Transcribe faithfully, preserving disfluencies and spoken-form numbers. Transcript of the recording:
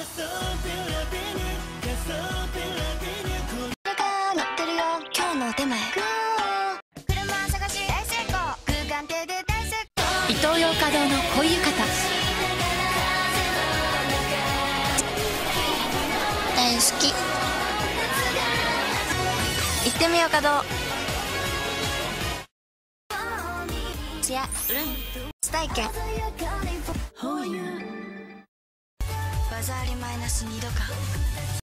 が乗ってるよ今日のお手前。車探し大成功、空間亭で大成功。 イトーヨーカドーの恋浴衣。 大好き。行ってみようかどう。ツヤルン初体験。技ありマイナスにどかん。